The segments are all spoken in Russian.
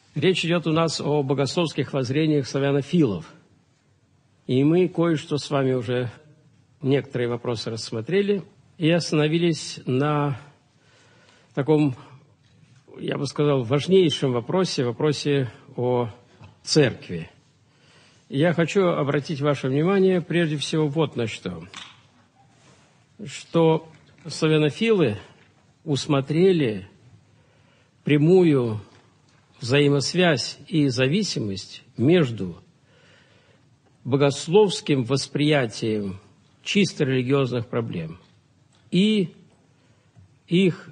Речь идет у нас о богословских воззрениях славянофилов. И мы кое-что с вами уже некоторые вопросы рассмотрели и остановились на таком, я бы сказал, важнейшем вопросе о церкви. Я хочу обратить ваше внимание прежде всего вот на что славянофилы усмотрели прямую взаимосвязь и зависимость между богословским восприятием чисто религиозных проблем и их,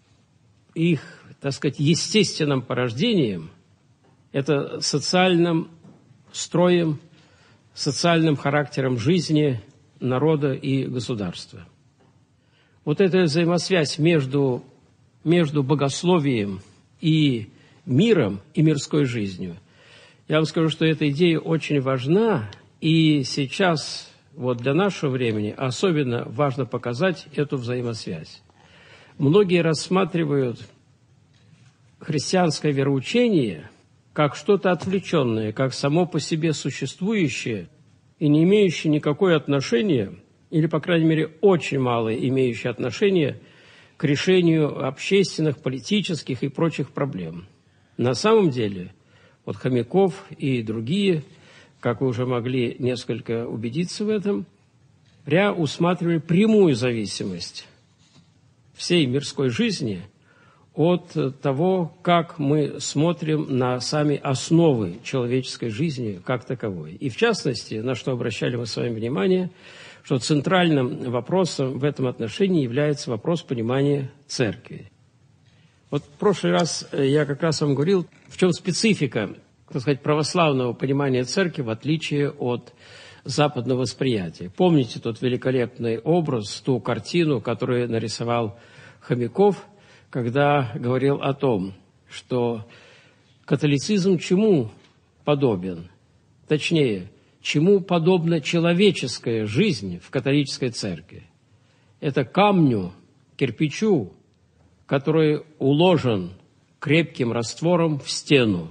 так сказать, естественным порождением, это социальным строем, социальным характером жизни народа и государства. Вот эта взаимосвязь между богословием и миром и мирской жизнью. Я вам скажу, что эта идея очень важна, и сейчас, вот для нашего времени, особенно важно показать эту взаимосвязь. Многие рассматривают христианское вероучение как что-то отвлеченное, как само по себе существующее и не имеющее никакое отношения, или, по крайней мере, очень мало имеющее отношение к решению общественных, политических и прочих проблем. На самом деле, вот Хомяков и другие, как вы уже могли несколько убедиться в этом, усматривали прямую зависимость всей мирской жизни от того, как мы смотрим на сами основы человеческой жизни как таковой. И в частности, на что обращали мы с вами внимание, что центральным вопросом в этом отношении является вопрос понимания церкви. Вот в прошлый раз я как раз вам говорил, в чем специфика, так сказать, православного понимания церкви в отличие от западного восприятия. Помните тот великолепный образ, ту картину, которую нарисовал Хомяков, когда говорил о том, что католицизм чему подобен? Точнее, чему подобна человеческая жизнь в католической церкви? Это камню, кирпичу, который уложен крепким раствором в стену.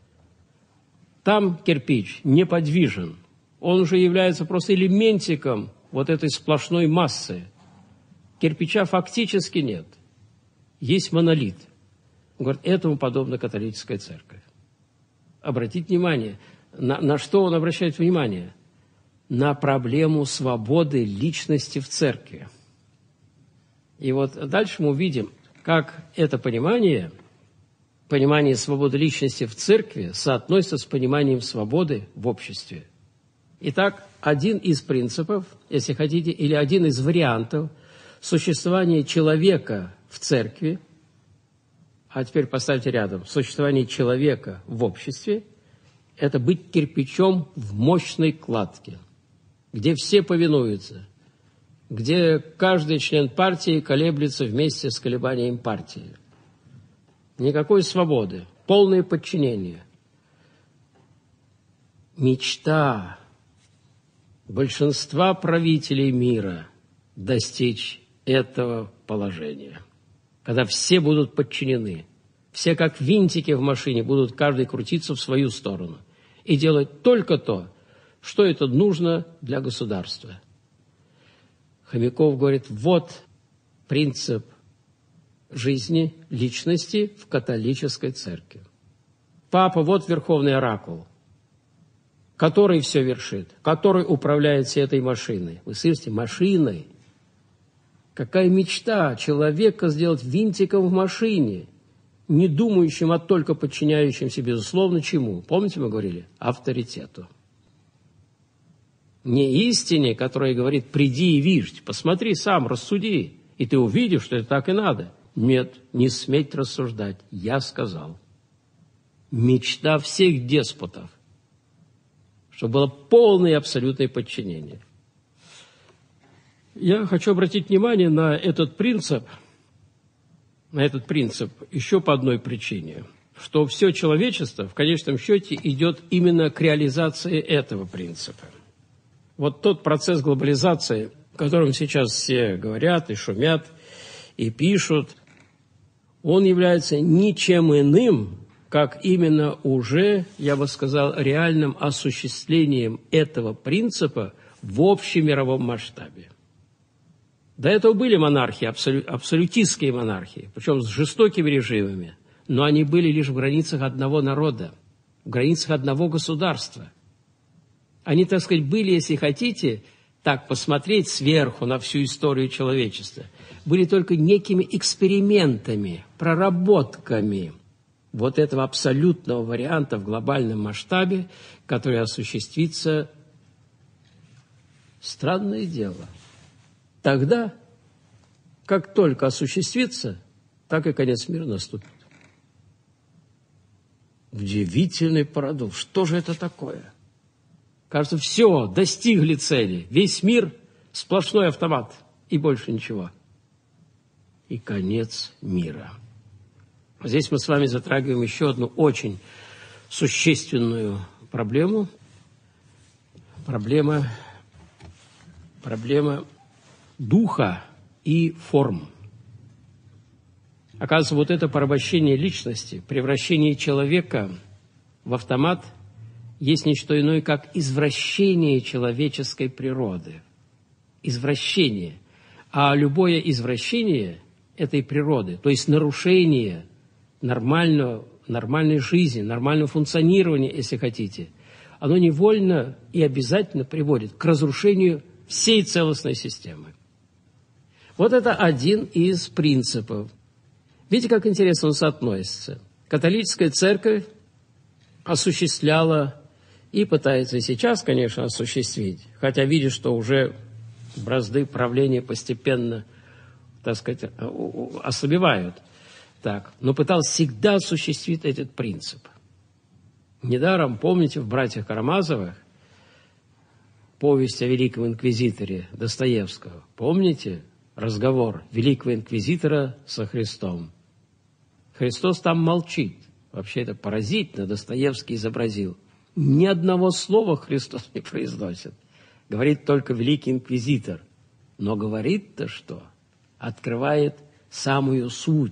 Там кирпич неподвижен. Он уже является просто элементиком вот этой сплошной массы. Кирпича фактически нет. Есть монолит. Он говорит, этому подобна католическая церковь. Обратите внимание, на что он обращает внимание? На проблему свободы личности в церкви. И вот дальше мы увидим, как это понимание свободы личности в церкви соотносится с пониманием свободы в обществе. Итак, один из принципов, если хотите, или один из вариантов существования человека в церкви, а теперь поставьте рядом, существование человека в обществе, это быть кирпичом в мощной кладке, где все повинуются, где каждый член партии колеблется вместе с колебанием партии. Никакой свободы, полное подчинение. Мечта большинства правителей мира достичь этого положения, когда все будут подчинены, все как винтики в машине будут каждый крутиться в свою сторону и делать только то, что это нужно для государства. Хомяков говорит, вот принцип жизни, личности в католической церкви. Папа, вот верховный оракул, который все вершит, который управляет всей этой машиной. Вы слышите, машиной. Какая мечта человека сделать винтиком в машине, не думающим, а только подчиняющимся, безусловно, чему? Помните, мы говорили? Авторитету. Не истине, которая говорит, приди и видь, посмотри сам, рассуди, и ты увидишь, что это так и надо. Нет, не сметь рассуждать, я сказал. Мечта всех деспотов, чтобы было полное и абсолютное подчинение. Я хочу обратить внимание на этот принцип еще по одной причине, что все человечество в конечном счете идет именно к реализации этого принципа. Вот тот процесс глобализации, о котором сейчас все говорят и шумят, и пишут, он является ничем иным, как именно уже, я бы сказал, реальным осуществлением этого принципа в общемировом масштабе. До этого были монархии, абсолютистские монархии, причем с жестокими режимами, но они были лишь в границах одного народа, в границах одного государства. Они, так сказать, были, если хотите, так посмотреть сверху на всю историю человечества, были только некими экспериментами, проработками вот этого абсолютного варианта в глобальном масштабе, который осуществится, странное дело. Тогда, как только осуществится, так и конец мира наступит. Удивительный парадокс. Что же это такое? Кажется, все, достигли цели. Весь мир – сплошной автомат и больше ничего. И конец мира. Здесь мы с вами затрагиваем еще одну очень существенную проблему. Проблема духа и форм. Оказывается, вот это порабощение личности, превращение человека в автомат есть не что иное, как извращение человеческой природы. Извращение. А любое извращение этой природы, то есть нарушение нормальной жизни, нормального функционирования, если хотите, оно невольно и обязательно приводит к разрушению всей целостной системы. Вот это один из принципов. Видите, как интересно он соотносится. Католическая церковь осуществляла и пытается и сейчас, конечно, осуществить, хотя видит, что уже бразды правления постепенно, так сказать, ослабевают. Так, но пыталась всегда осуществить этот принцип. Недаром, помните, в «Братьях Карамазовых» повесть о великом инквизиторе Достоевского. Помните разговор великого инквизитора со Христом? Христос там молчит. Вообще это поразительно, Достоевский изобразил. Ни одного слова Христос не произносит. Говорит только великий инквизитор. Но говорит-то что? Открывает самую суть.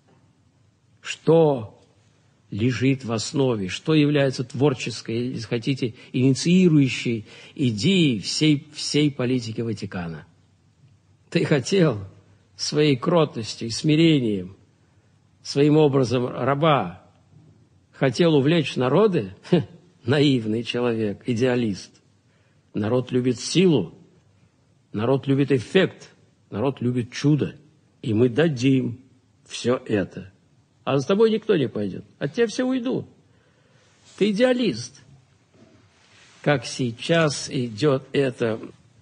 Что лежит в основе, что является творческой, если хотите, инициирующей идеей всей политики Ватикана. Ты хотел своей кротостью и смирением, своим образом раба, хотел увлечь народы? Наивный человек, идеалист. Народ любит силу, народ любит эффект, народ любит чудо. И мы дадим все это. А за тобой никто не пойдет. От тебя все уйдут. Ты идеалист. Как сейчас идет эта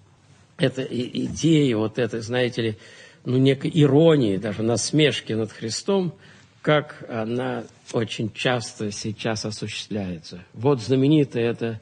идея, вот это, знаете ли, некой иронии, даже насмешки над Христом, как она очень часто сейчас осуществляется. Вот знаменитая эта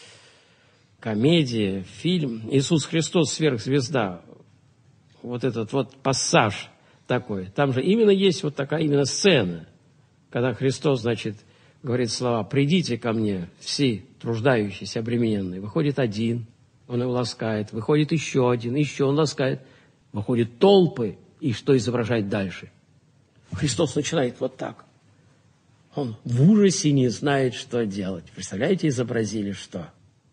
комедия, фильм «Иисус Христос. Сверхзвезда». Вот этот вот пассаж такой. Там же именно есть вот такая именно сцена, когда Христос, значит, говорит слова: «Придите ко мне, все труждающиеся, обремененные». Выходит один, он его ласкает. Выходит еще один, еще он ласкает. Выходят толпы, и что изображать дальше? Христос начинает вот так. Он в ужасе не знает, что делать. Представляете, изобразили что?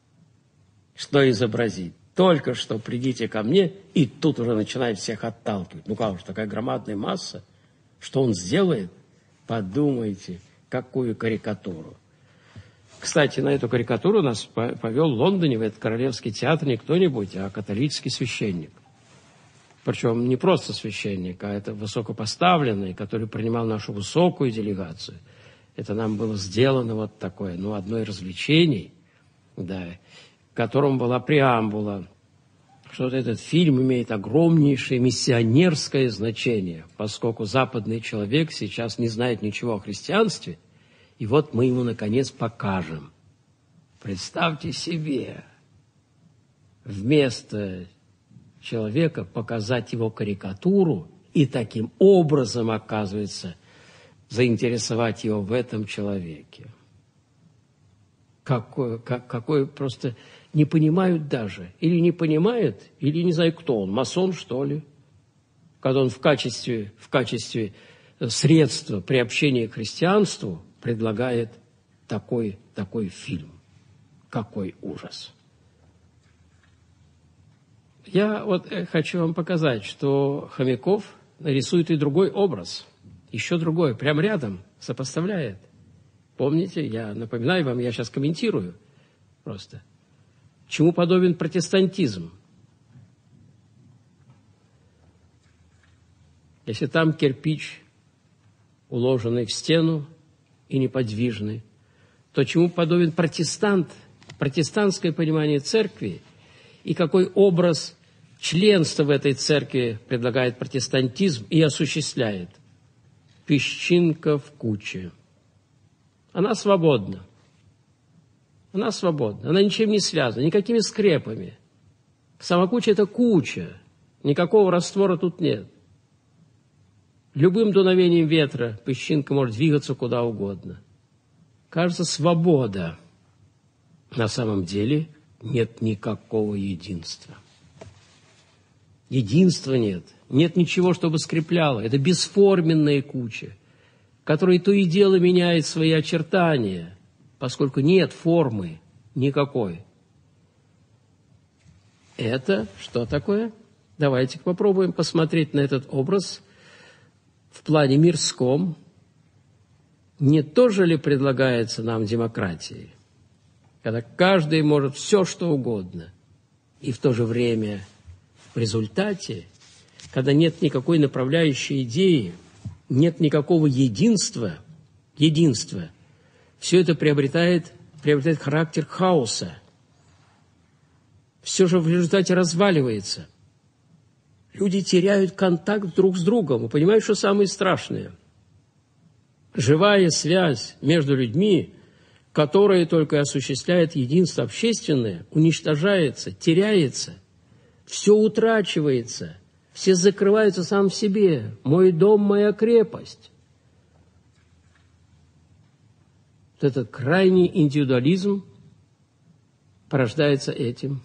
Что изобразить? Только что придите ко мне, и тут уже начинает всех отталкивать. Ну как же, такая громадная масса. Что он сделает? Подумайте, какую карикатуру. Кстати, на эту карикатуру нас повел в Лондоне, в этот Королевский театр, не кто-нибудь, а католический священник. Причем не просто священник, а это высокопоставленный, который принимал нашу высокую делегацию. Это нам было сделано вот такое, одно из развлечений, да, в котором была преамбула, что вот этот фильм имеет огромнейшее миссионерское значение, поскольку западный человек сейчас не знает ничего о христианстве, и вот мы ему, наконец, покажем. Представьте себе, вместо человека показать его карикатуру и таким образом, оказывается, заинтересовать его в этом человеке. Какое просто не понимают даже. Или не понимают, или не знаю, кто он, масон, что ли. Когда он в качестве средства приобщения к христианству предлагает такой фильм. Какой ужас! Я вот хочу вам показать, что Хомяков рисует и другой образ, еще другой, прямо рядом, сопоставляет. Помните, я напоминаю вам, я сейчас комментирую просто. Чему подобен протестантизм? Если там кирпич, уложенный в стену и неподвижный, то чему подобен протестант, протестантское понимание церкви, и какой образ членства в этой церкви предлагает протестантизм и осуществляет? Песчинка в куче. Она свободна. Она свободна. Она ничем не связана, никакими скрепами. Сама куча – это куча. Никакого раствора тут нет. Любым дуновением ветра песчинка может двигаться куда угодно. Кажется, свобода. На самом деле нет никакого единства. Единства нет. Нет ничего, чтобы скрепляло. Это бесформенная куча, которая то и дело меняет свои очертания, поскольку нет формы никакой. Это что такое? Давайте попробуем посмотреть на этот образ в плане мирском. Не тоже ли предлагается нам демократия, когда каждый может все, что угодно, и в то же время в результате, когда нет никакой направляющей идеи, нет никакого единства, все это приобретает характер хаоса. Все же в результате разваливается. Люди теряют контакт друг с другом. Вы понимаете, что самое страшное? Живая связь между людьми, которая только осуществляет единство общественное, уничтожается, теряется, все утрачивается, все закрываются сам в себе. Мой дом, моя крепость. Вот этот крайний индивидуализм порождается этим.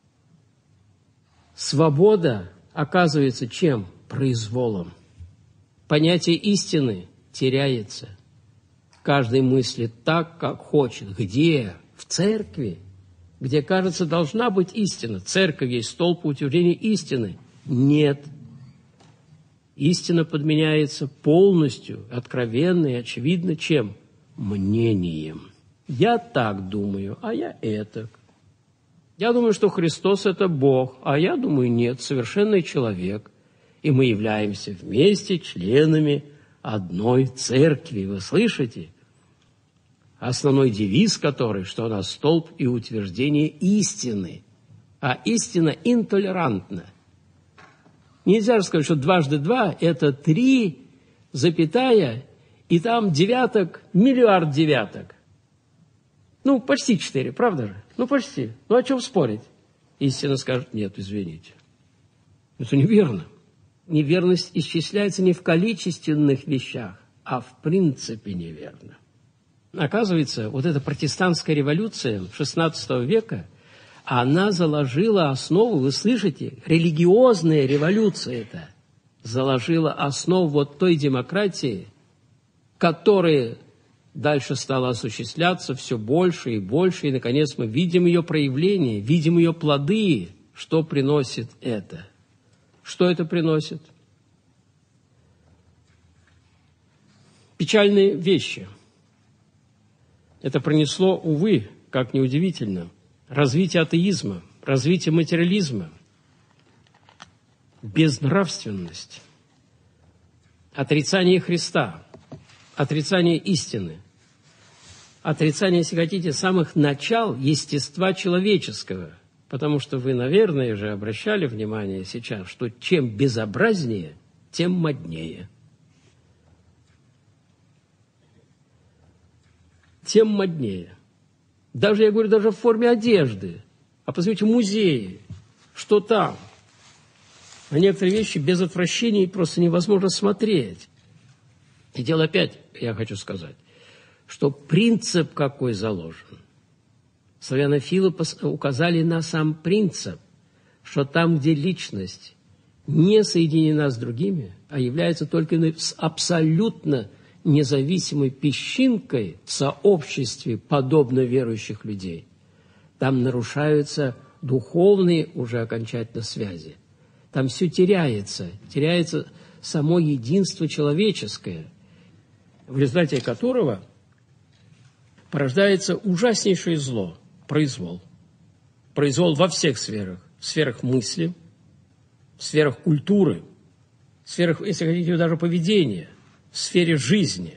Свобода оказывается чем? Произволом. Понятие истины теряется. Каждый мыслит так, как хочет. Где? В церкви, где, кажется, должна быть истина. Церковь есть столб утверждения истины. Нет. Истина подменяется полностью, откровенно и очевидно чем? Мнением. Я так думаю, а я этак. Я думаю, что Христос – это Бог, а я думаю, нет, совершенный человек. И мы являемся вместе членами одной церкви. Вы слышите? Основной девиз которой, что она столб и утверждение истины. А истина интолерантна. Нельзя же сказать, что 2 × 2 – это 3, запятая, и там девяток, миллиард девяток. Ну, почти 4, правда же? Ну, почти. Ну, о чем спорить? Истина скажет, нет, извините. Это неверно. Неверность исчисляется не в количественных вещах, а в принципе неверно. Оказывается, вот эта протестантская революция XVI века, она заложила основу, вы слышите, религиозная революция это, заложила основу вот той демократии, которая дальше стала осуществляться все больше и больше, и, наконец, мы видим ее проявление, видим ее плоды, что приносит это. Что это приносит? Печальные вещи. Это принесло, увы, как ни удивительно, развитие атеизма, развитие материализма, безнравственность, отрицание Христа, отрицание истины, отрицание, если хотите, самых начал естества человеческого. Потому что вы, наверное, же обращали внимание сейчас, что чем безобразнее, тем моднее. Тем моднее. Даже, я говорю, даже в форме одежды. А посмотрите, музеи, что там. На некоторые вещи без отвращения просто невозможно смотреть. И дело опять, я хочу сказать, что принцип какой заложен. Славянофилы указали на сам принцип, что там, где личность не соединена с другими, а является только абсолютно независимой песчинкой в сообществе подобно верующих людей. Там нарушаются духовные уже окончательно связи. Там все теряется само единство человеческое, в результате которого порождается ужаснейшее зло – произвол. Произвол во всех сферах. В сферах мысли, в сферах культуры, в сферах, если хотите, даже поведения, в сфере жизни.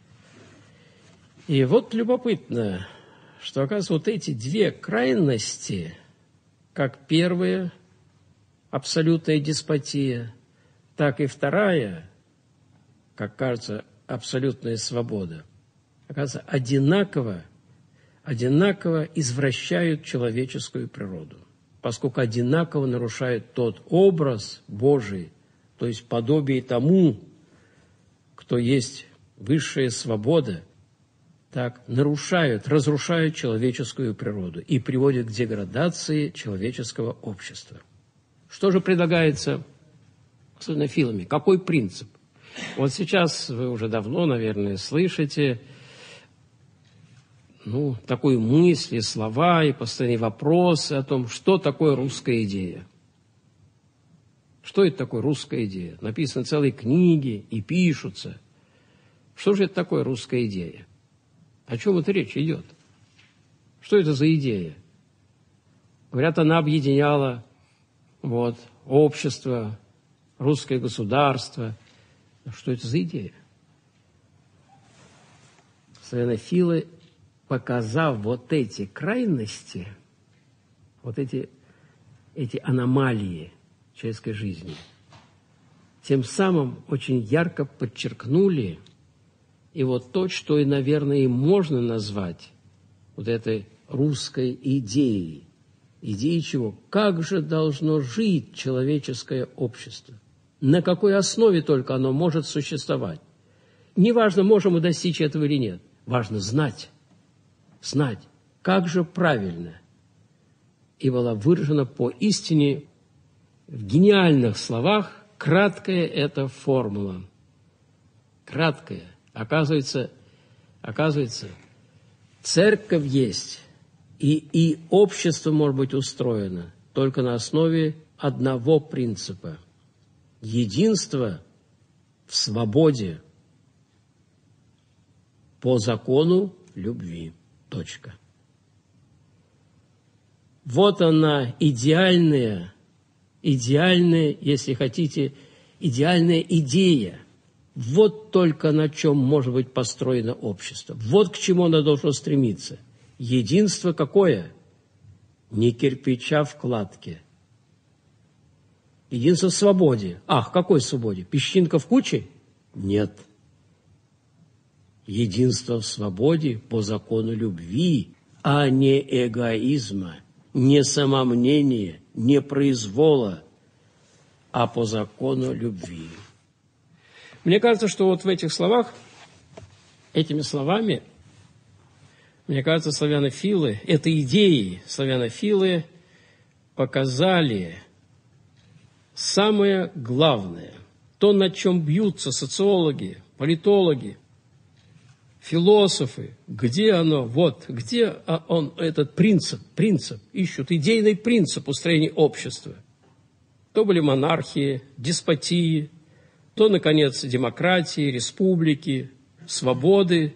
И вот любопытно, что, оказывается, вот эти две крайности, как первая – абсолютная деспотия, так и вторая, как кажется, абсолютная свобода, оказывается, одинаково извращают человеческую природу, поскольку одинаково нарушают тот образ Божий, то есть подобие тому, кто есть высшая свобода, так разрушают человеческую природу и приводят к деградации человеческого общества. Что же предлагается славянофилами? Какой принцип? Вот сейчас вы уже давно, наверное, слышите такую мысль, слова и постоянные вопросы о том, что такое русская идея. Что это такое русская идея? Написаны целые книги и пишутся. Что же это такое русская идея? О чем это речь идет? Что это за идея? Говорят, она объединяла общество, русское государство. Что это за идея? Славянофилы, показав вот эти крайности, вот эти аномалии человеческой жизни, тем самым очень ярко подчеркнули и вот то, что, и, наверное, и можно назвать вот этой русской идеей. Идеей чего? Как же должно жить человеческое общество? На какой основе только оно может существовать? Неважно, можем мы достичь этого или нет. Важно знать, как же правильно. И была выражена поистине в гениальных словах краткая эта формула. Краткая. Оказывается, церковь есть, и общество может быть устроено только на основе одного принципа – единства в свободе по закону любви. Точка. Вот она идеальная, если хотите, идеальная идея. Вот только на чем может быть построено общество. Вот к чему оно должно стремиться. Единство какое? Не кирпича в кладке. Единство в свободе. Ах, какой свободе? Песчинка в куче? Нет. Единство в свободе по закону любви, а не эгоизма, не самомнения, не произвола, а по закону любви. Мне кажется, что вот в этих словах, этими словами, мне кажется, славянофилы, этой идеей славянофилы показали самое главное, то, над чем бьются социологи, политологи, философы, где оно, где он, этот принцип, ищут идейный принцип устроения общества. То были монархии, деспотии, то, наконец, демократии, республики, свободы.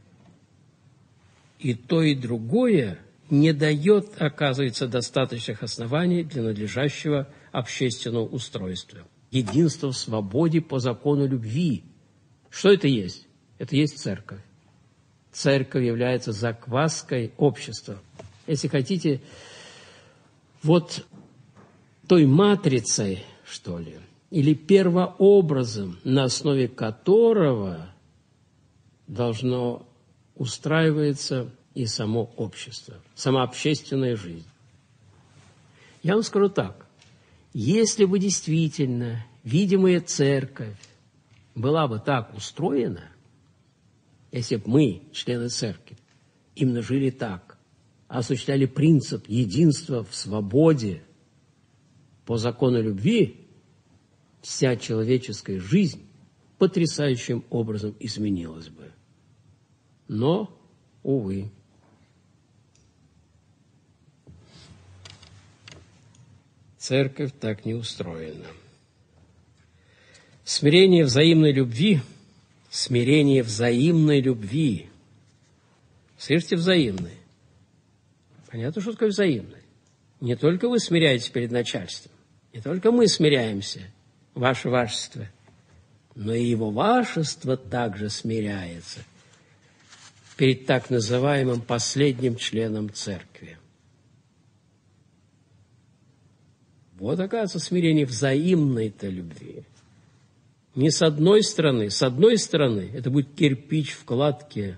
И то, и другое не дает, оказывается, достаточных оснований для надлежащего общественного устройства. Единство в свободе по закону любви. Что это есть? Это есть церковь. Церковь является закваской общества. Если хотите, вот той матрицей, что ли, или первообразом, на основе которого должно устраиваться и само общество, сама общественная жизнь. Я вам скажу так, если бы действительно видимая церковь была бы так устроена, если бы мы, члены церкви, именно жили так, осуществляли принцип единства в свободе по закону любви, вся человеческая жизнь потрясающим образом изменилось бы. Но, увы, церковь так не устроена. Смирение взаимной любви, слышите, взаимной. Понятно, что такое взаимной. Не только вы смиряетесь перед начальством, не только мы смиряемся, ваше вашество, но и его вашество также смиряется перед так называемым последним членом церкви. Вот, оказывается, смирение взаимной-то любви. Не с одной стороны. С одной стороны, это будет кирпич в кладке.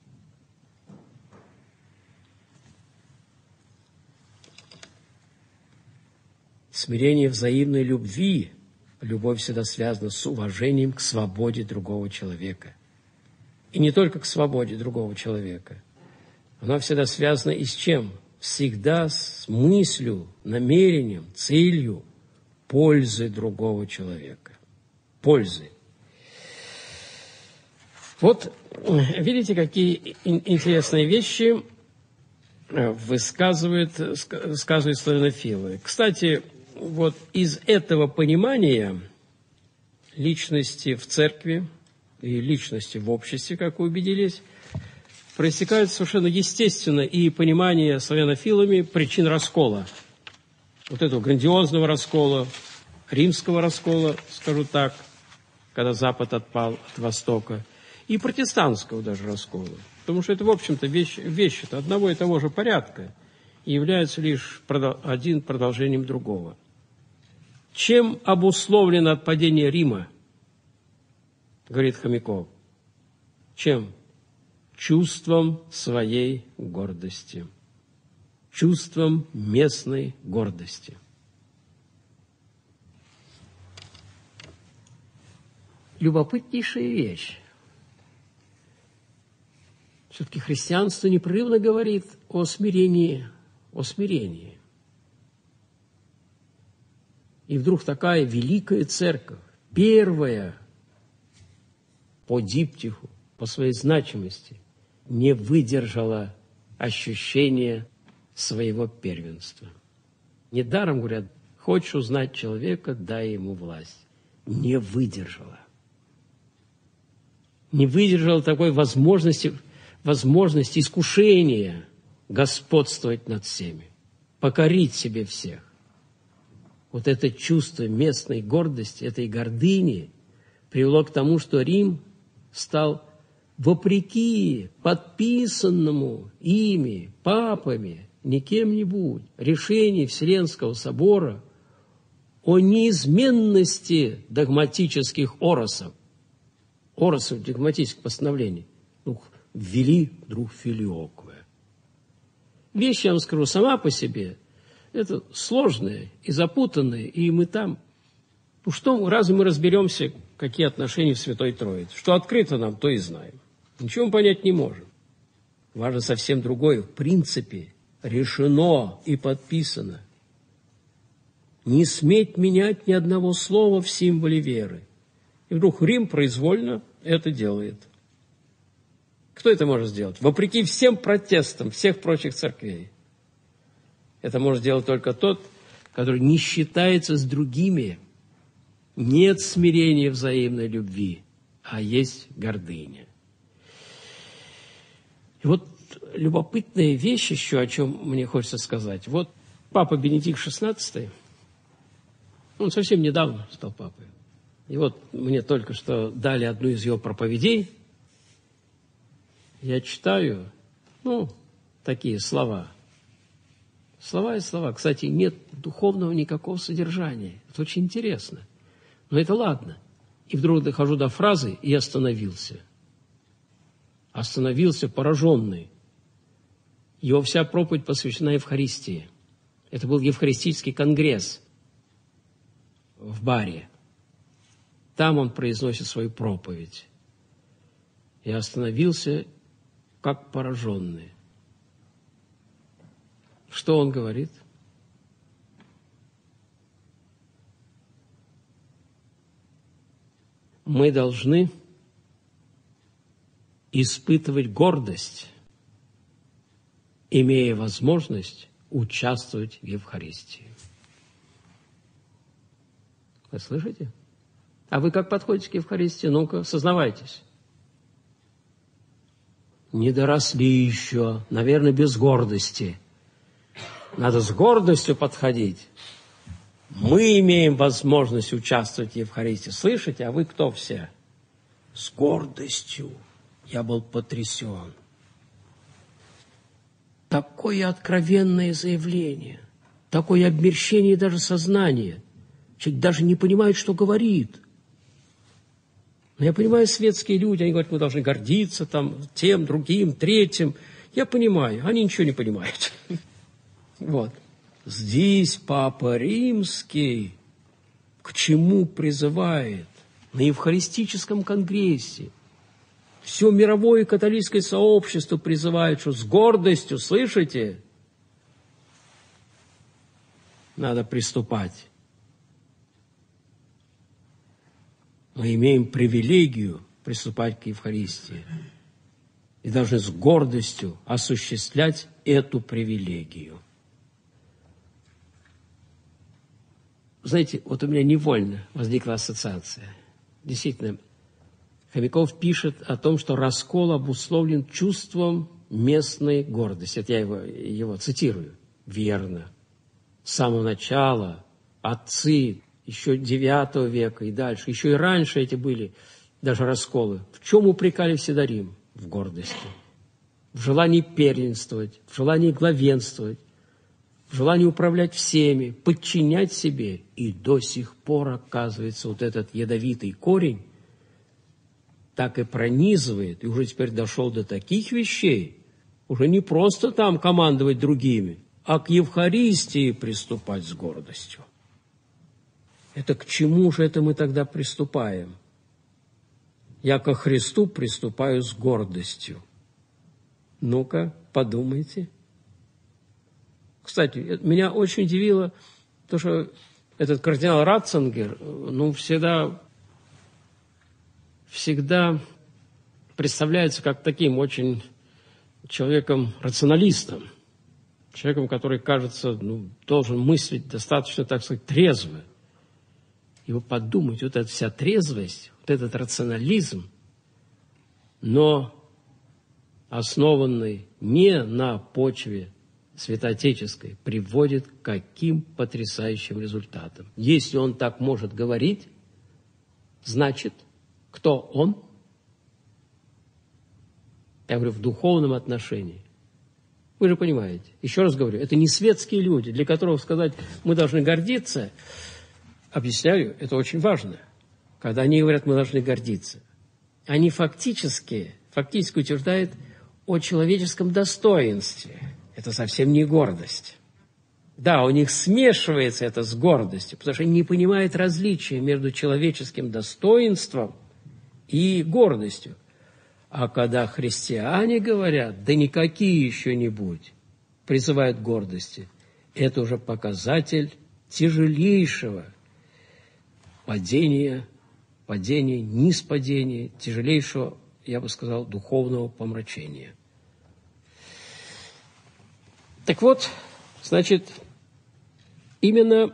Смирение взаимной любви. Любовь всегда связана с уважением к свободе другого человека. И не только к свободе другого человека. Она всегда связана и с чем? Всегда с мыслью, намерением, целью пользы другого человека. Пользы. Вот, видите, какие интересные вещи высказывают славянофилы. Кстати, вот из этого понимания личности в церкви и личности в обществе, как вы убедились, проистекает совершенно естественно и понимание славянофилами причин раскола. Вот этого грандиозного раскола, римского раскола, скажу так, когда Запад отпал от Востока, и протестантского даже раскола. Потому что это, в общем-то, вещи одного и того же порядка и являются лишь один продолжением другого. Чем обусловлено отпадение Рима, говорит Хомяков? Чем? Чувством своей гордости. Чувством местной гордости. Любопытнейшая вещь. Все-таки христианство непрерывно говорит о смирении, о смирении. И вдруг такая великая церковь, первая по диптиху, по своей значимости, не выдержала ощущения своего первенства. Недаром говорят, хочешь узнать человека, дай ему власть. Не выдержала. Не выдержала такой возможности искушения господствовать над всеми, покорить себе всех. Вот это чувство местной гордости, этой гордыни привело к тому, что Рим стал, вопреки подписанному ими, папами, не кем-нибудь, решению Вселенского собора о неизменности догматических оросов догматических постановлений, ввели вдруг филиокве. Вещь, я вам скажу, сама по себе, это сложная и запутанная, и мы там. Разве мы разберемся, какие отношения в Святой Троице? Что открыто нам, то и знаем. Ничего мы понять не можем. Важно совсем другое. В принципе, решено и подписано. Не сметь менять ни одного слова в символе веры. И вдруг Рим произвольно это делает. Кто это может сделать? Вопреки всем протестам всех прочих церквей. Это может сделать только тот, который не считается с другими. Нет смирения взаимной любви, а есть гордыня. И вот любопытная вещь еще, о чем мне хочется сказать. Вот Папа Бенедикт XVI, он совсем недавно стал папой. И вот мне только что дали одну из его проповедей. Я читаю, такие слова. Слова и слова. Кстати, нет духовного никакого содержания. Это очень интересно. Но это ладно. И вдруг дохожу до фразы и остановился. Остановился пораженный. Его вся проповедь посвящена Евхаристии. Это был Евхаристический конгресс в Баре. Там он произносит свою проповедь. Я остановился, как пораженный. Что он говорит? мы должны испытывать гордость, имея возможность участвовать в Евхаристии. Вы слышите? А вы как подходите к Евхаристии? Ну-ка, сознавайтесь. Не доросли еще, наверное, без гордости. Надо с гордостью подходить. Мы имеем возможность участвовать в Евхаристии. Слышите? А вы кто все? С гордостью. Я был потрясен. Такое откровенное заявление, такое обмерщение даже сознания. Человек даже не понимает, что говорит. Но я понимаю, светские люди, они говорят, мы должны гордиться там, тем, другим, третьим. Я понимаю, они ничего не понимают. Вот. Здесь Папа Римский к чему призывает? На Евхаристическом конгрессе. Все мировое католическое сообщество призывает, что с гордостью, слышите, надо приступать. Мы имеем привилегию приступать к Евхаристии и должны с гордостью осуществлять эту привилегию. Знаете, вот у меня невольно возникла ассоциация. Действительно, Хомяков пишет о том, что раскол обусловлен чувством местной гордости. Это я его цитирую. Верно. С самого начала отцы, еще IX века и дальше, еще и раньше эти были даже расколы. В чем упрекали всегда Рим? В гордости. В желании первенствовать, в желании главенствовать, в желании управлять всеми, подчинять себе. И до сих пор, оказывается, вот этот ядовитый корень так и пронизывает, и уже теперь дошел до таких вещей, уже не просто там командовать другими, а к Евхаристии приступать с гордостью. Это к чему же это мы тогда приступаем? Я ко Христу приступаю с гордостью. Ну-ка, подумайте. Кстати, меня очень удивило то, что этот кардинал Ратцингер, всегда представляется как таким очень человеком-рационалистом, человеком, который, кажется, должен мыслить достаточно, так сказать, трезво. И вы подумайте, вот эта вся трезвость, вот этот рационализм, но основанный не на почве святоотеческой, приводит к каким потрясающим результатам. Если он так может говорить, значит, кто он? Я говорю, в духовном отношении. Вы же понимаете. Еще раз говорю, это не светские люди, для которых сказать, мы должны гордиться. Объясняю, это очень важно. Когда они говорят, мы должны гордиться. Они фактически утверждают о человеческом достоинстве. Это совсем не гордость. Да, у них смешивается это с гордостью, потому что они не понимают различия между человеческим достоинством и гордостью. А когда христиане говорят, да никакие еще не будь, призывают к гордости, это уже показатель тяжелейшего падения, ниспадения, тяжелейшего, я бы сказал, духовного помрачения. Так вот, значит, именно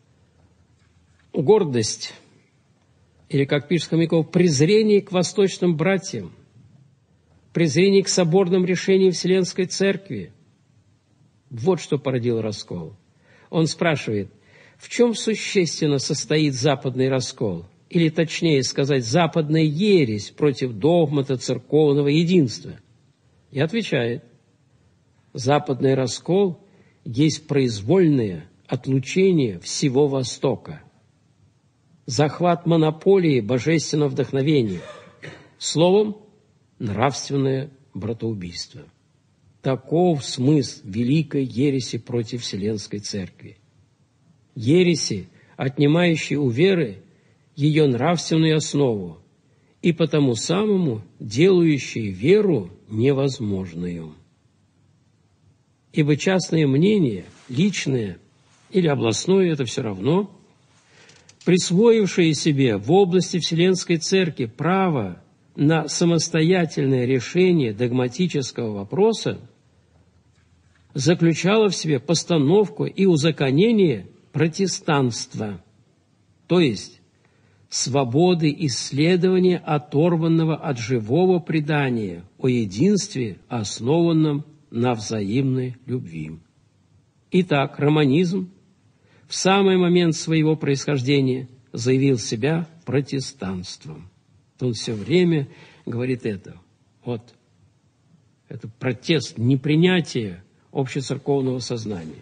гордость, или, как пишет Хомяков, презрение к восточным братьям, презрение к соборным решениям Вселенской Церкви, вот что породил раскол. Он спрашивает, в чем существенно состоит западный раскол? Или, точнее сказать, западная ересь против догмата церковного единства? И отвечает, западный раскол есть произвольное отлучение всего Востока, захват монополии божественного вдохновения, словом, нравственное братоубийство. Таков смысл великой ереси против Вселенской Церкви. Ереси, отнимающей у веры ее нравственную основу и потому самому делающей веру невозможную. Ибо частное мнение, личное или областное, это все равно, присвоившие себе в области Вселенской Церкви право на самостоятельное решение догматического вопроса, заключало в себе постановку и узаконение протестанства, то есть свободы исследования, оторванного от живого предания о единстве, основанном на взаимной любви. Итак, романизм в самый момент своего происхождения заявил себя протестанством. Он все время говорит это. Вот. Это протест, непринятие общецерковного сознания.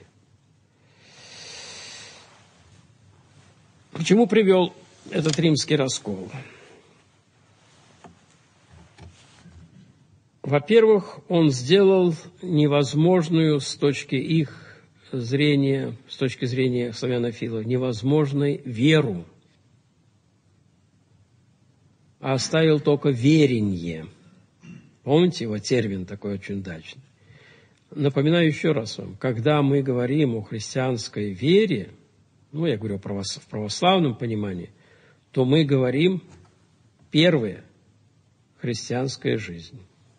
К чему привел этот римский раскол? Во-первых, он сделал невозможную с точки их зрения, с точки зрения славянофилов, невозможной веру, а оставил только веренье. Помните его термин такой очень удачный? Напоминаю еще раз вам, когда мы говорим о христианской вере, я говорю в православном понимании, то мы говорим, первое, христианская жизнь.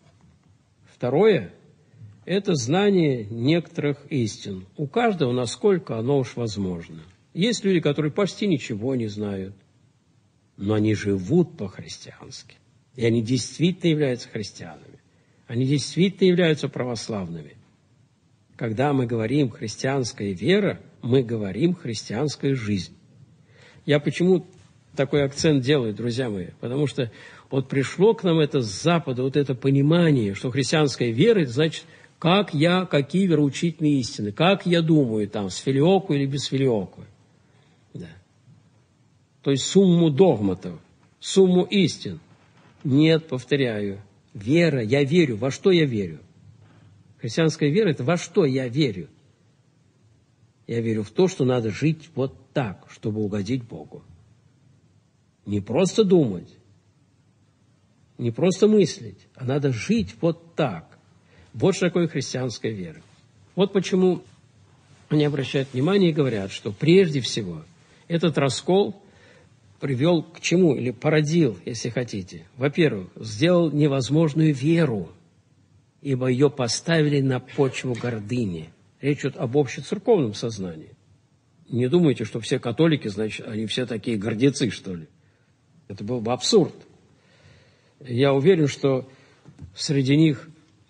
Второе, это знание некоторых истин. У каждого, насколько оно уж возможно. Есть люди, которые почти ничего не знают, но они живут по-христиански. И они действительно являются христианами. Они действительно являются православными. Когда мы говорим «христианская вера», мы говорим «христианская жизнь». Я почему такой акцент делаю, друзья мои? Потому что вот пришло к нам это с Запада, вот это понимание, что христианская вера – это значит, какие вероучительные истины, как я думаю, там, с филиоку или без филиоку. Да. То есть сумму догматов, сумму истин. Нет, повторяю, вера, я верю. Во что я верю? Христианская вера – это во что я верю? Я верю в то, что надо жить вот так, чтобы угодить Богу. Не просто думать, не просто мыслить, а надо жить вот так. Вот что такое христианская вера. Вот почему они обращают внимание и говорят, что прежде всего этот раскол привел к чему? Или породил, если хотите. Во-первых, сделал невозможную веру, ибо ее поставили на почву гордыни. Речь идет об общецерковном сознании. Не думайте, что все католики, значит, они все такие гордецы, что ли. Это был бы абсурд. Я уверен, что среди них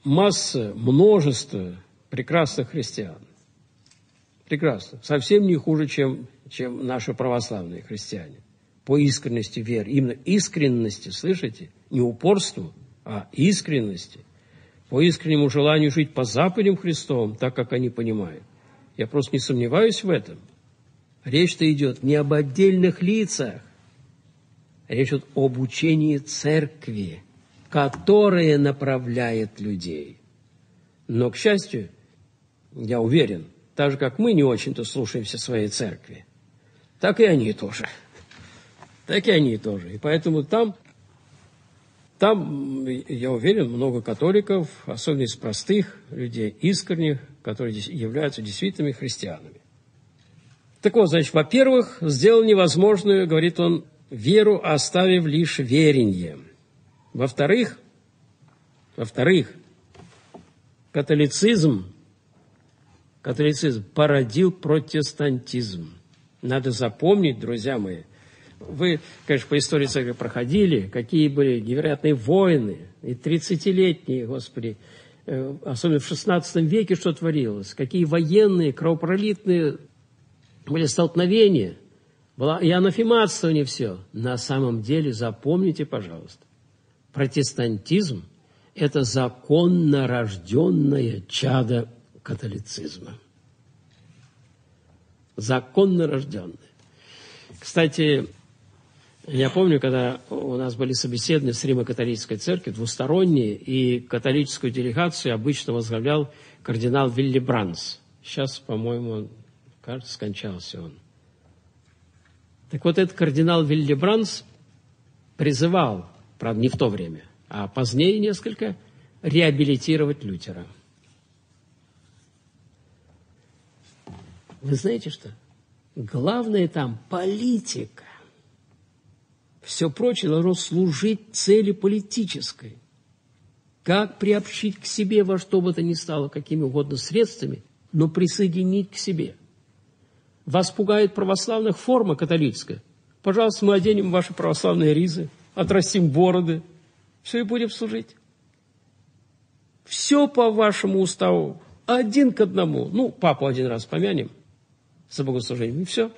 множество прекрасных христиан. Прекрасно. Совсем не хуже, чем наши православные христиане. По искренности веры. Именно искренности, слышите? Не упорству, а искренности. По искреннему желанию жить по заповедям Христовым, так, как они понимают. Я просто не сомневаюсь в этом. Речь-то идет не об отдельных лицах. Речь идет об учении церкви, которое направляет людей. Но, к счастью, я уверен, так же, как мы не очень-то слушаемся своей церкви, так и они тоже. Так и они тоже. И поэтому там, я уверен, много католиков, особенно из простых людей, искренних, которые являются действительными христианами. Так вот, значит, во-первых, сделал невозможную, говорит он, веру, оставив лишь веренье. Во-вторых, католицизм породил протестантизм. Надо запомнить, друзья мои, вы, конечно, по истории церкви проходили, какие были невероятные войны, и 30-летние, Господи, особенно в XVI веке что творилось, какие военные, кровопролитные были столкновения, было и анафематствование все. На самом деле, запомните, пожалуйста, протестантизм – это законно рожденное чадо католицизма. Законно рожденное. Кстати, я помню, когда у нас были собеседования с Римо-католической церковью, двусторонние, и католическую делегацию обычно возглавлял кардинал Виллибранс. Сейчас, по-моему, кажется, скончался он. Так вот, этот кардинал Виллибранс призывал, правда, не в то время, а позднее несколько, реабилитировать Лютера. Вы знаете что? Главное там политика. Все прочее должно служить цели политической. Как приобщить к себе во что бы то ни стало, какими угодно средствами, но присоединить к себе. Вас пугает православных форма католическая. Пожалуйста, мы оденем ваши православные ризы, отрастим бороды, все и будем служить. Все по вашему уставу, один к одному. Ну, папу один раз помянем за богослужением, и все.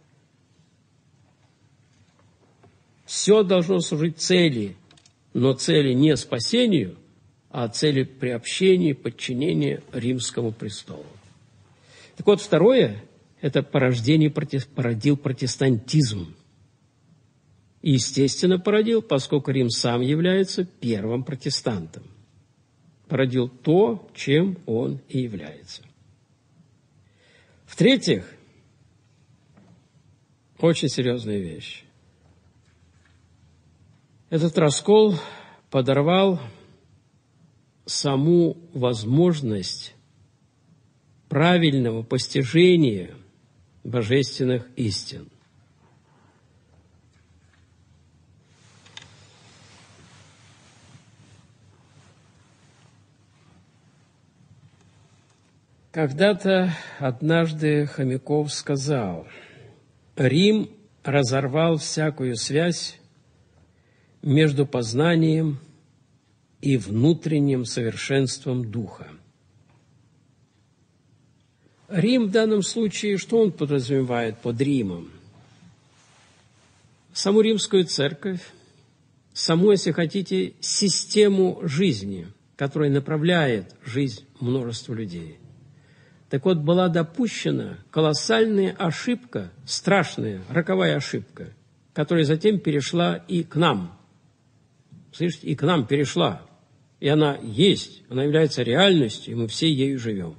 Все должно служить цели, но цели не спасению, а цели приобщения, подчинения римскому престолу. Так вот, второе – это породил протестантизм. И, естественно, породил, поскольку Рим сам является первым протестантом. Породил то, чем он и является. В-третьих, очень серьезная вещь. Этот раскол подорвал саму возможность правильного постижения божественных истин. Когда-то однажды Хомяков сказал: «Рим разорвал всякую связь между познанием и внутренним совершенством духа». Рим в данном случае, что он подразумевает под Римом? Саму римскую церковь, саму, если хотите, систему жизни, которая направляет жизнь множества людей. Так вот, была допущена колоссальная ошибка, страшная, роковая ошибка, которая затем перешла и к нам. Слышите, и к нам перешла. И она есть, она является реальностью, и мы все ею живем.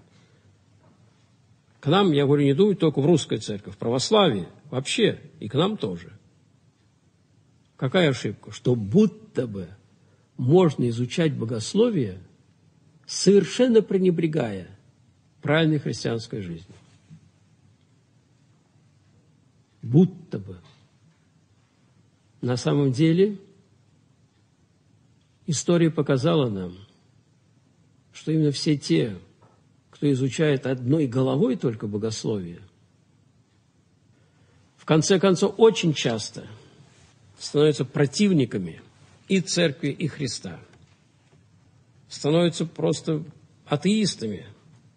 К нам, я говорю, не думаю только в русской церкви, в православии вообще, и к нам тоже. Какая ошибка? Что будто бы можно изучать богословие, совершенно пренебрегая правильной христианской жизнью. Будто бы. На самом деле, история показала нам, что именно все те, кто изучает одной головой только богословие, в конце концов, очень часто становятся противниками и церкви, и Христа. Становятся просто атеистами.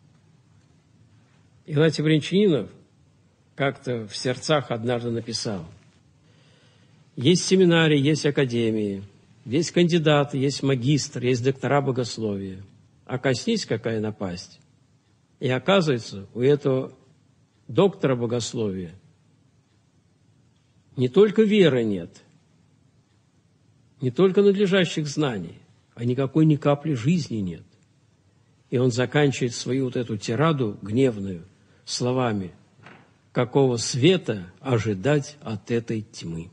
Игнатий Брянчанинов как-то в сердцах однажды написал: есть семинарии, есть академии, есть кандидаты, есть магистр, есть доктора богословия. А коснись, какая напасть. И оказывается, у этого доктора богословия не только веры нет, не только надлежащих знаний, а никакой ни капли жизни нет. И он заканчивает свою вот эту тираду гневную словами: какого света ожидать от этой тьмы?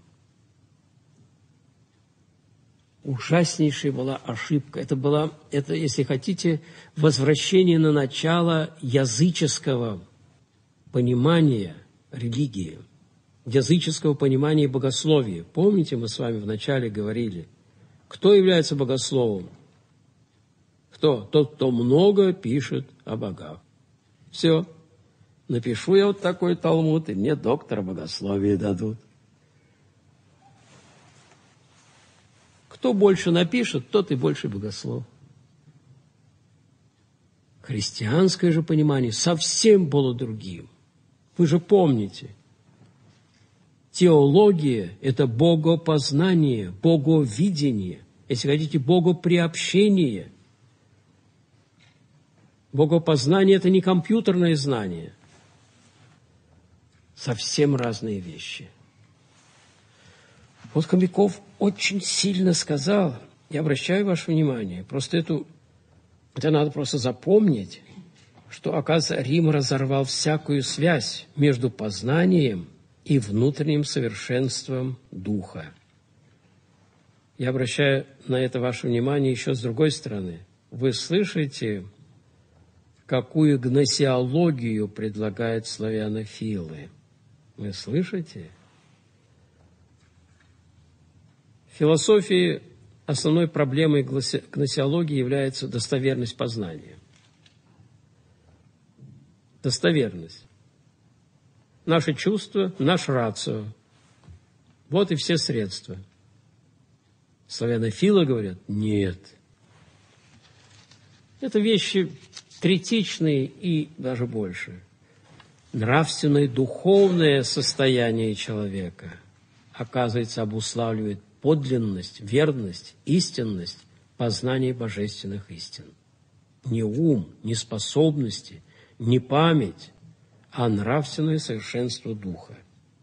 Ужаснейшая была ошибка. Это, если хотите, возвращение на начало языческого понимания религии, языческого понимания богословия. Помните, мы с вами вначале говорили, кто является богословом? Кто? Тот, кто много пишет о богах. Все. Напишу я вот такой талмуд, и мне доктора богословия дадут. Кто больше напишет, тот и больше богослов. Христианское же понимание совсем было другим. Вы же помните, теология – это богопознание, боговидение, если хотите, богоприобщение. Богопознание – это не компьютерное знание. Совсем разные вещи. Вот Хомяков очень сильно сказал, я обращаю ваше внимание, просто это надо просто запомнить, что, оказывается, Рим разорвал всякую связь между познанием и внутренним совершенством духа. Я обращаю на это ваше внимание еще с другой стороны. Вы слышите, какую гносеологию предлагают славянофилы? Вы слышите? В философии основной проблемой гносеологии является достоверность познания. Достоверность. Наши чувства, наш рацио. Вот и все средства. Славянофилы говорят, нет. Это вещи третичные и даже больше. Нравственное, духовное состояние человека, оказывается, обуславливает подлинность, верность, истинность познания божественных истин. Не ум, не способности, не память, а нравственное совершенство духа.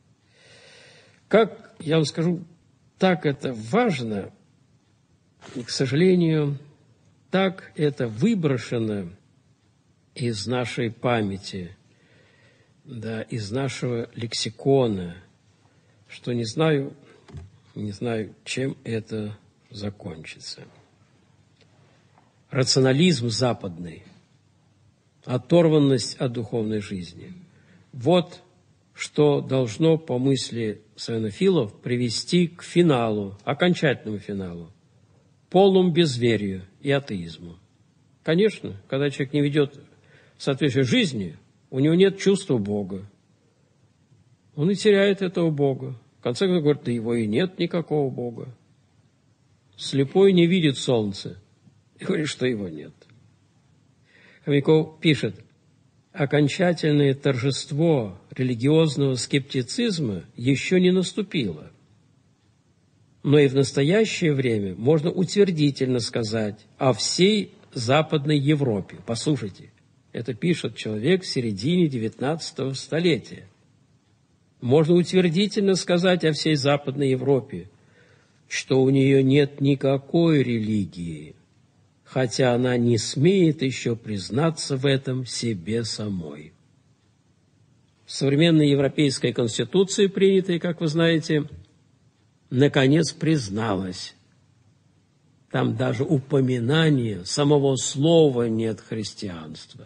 Как, я вам скажу, так это важно, и, к сожалению, так это выброшено из нашей памяти, да, из нашего лексикона, что не знаю, чем это закончится. Рационализм западный, оторванность от духовной жизни. Вот что должно, по мысли славянофилов, привести к финалу, окончательному финалу, полному безверию и атеизму. Конечно, когда человек не ведет соответствие жизни, у него нет чувства Бога. Он и теряет этого Бога. В конце концов, говорит, да его и нет никакого Бога. Слепой не видит солнца. И говорит, что его нет. Хомяков пишет, окончательное торжество религиозного скептицизма еще не наступило. Но и в настоящее время можно утвердительно сказать о всей Западной Европе. Послушайте, это пишет человек в середине XIX столетия. Можно утвердительно сказать о всей Западной Европе, что у нее нет никакой религии, хотя она не смеет еще признаться в этом себе самой. В современной европейской конституции, принятой, как вы знаете, наконец призналась. Там даже упоминания самого слова нет христианства.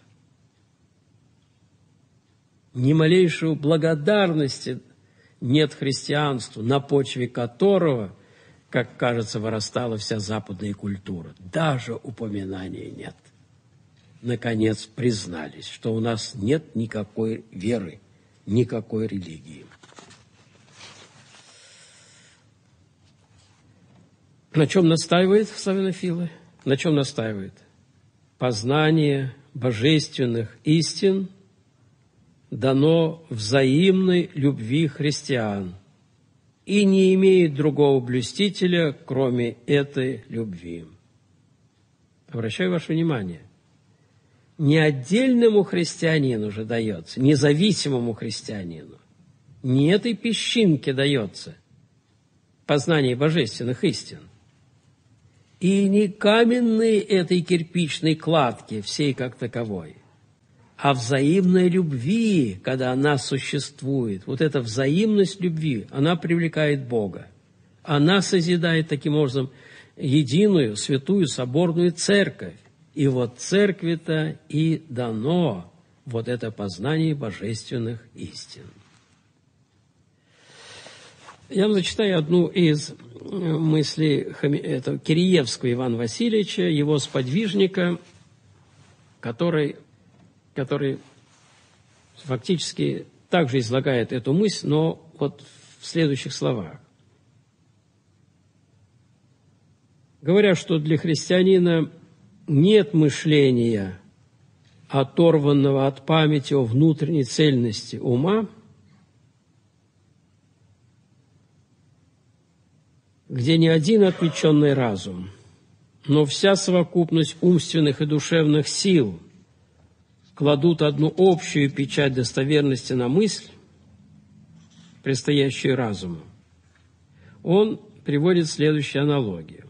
Ни малейшей благодарности нет христианству, на почве которого, как кажется, вырастала вся западная культура. Даже упоминания нет. Наконец признались, что у нас нет никакой веры, никакой религии. На чем настаивают славянофилы? На чем настаивают? Познание божественных истин дано взаимной любви христиан и не имеет другого блюстителя, кроме этой любви. Обращаю ваше внимание, не отдельному христианину же дается, независимому христианину, не этой песчинке дается познание божественных истин, и не каменной этой кирпичной кладке всей как таковой, а взаимной любви, когда она существует. Вот эта взаимность любви, она привлекает Бога. Она созидает таким образом единую, святую, соборную церковь. И вот церкви-то и дано вот это познание божественных истин. Я вам зачитаю одну из мыслей этого Киреевского Ивана Васильевича, его сподвижника, который фактически также излагает эту мысль, но вот в следующих словах. Говоря, что для христианина нет мышления, оторванного от памяти о внутренней цельности ума, где не один отвлеченный разум, но вся совокупность умственных и душевных сил кладут одну общую печать достоверности на мысль, предстоящую разуму. Он приводит следующую аналогию.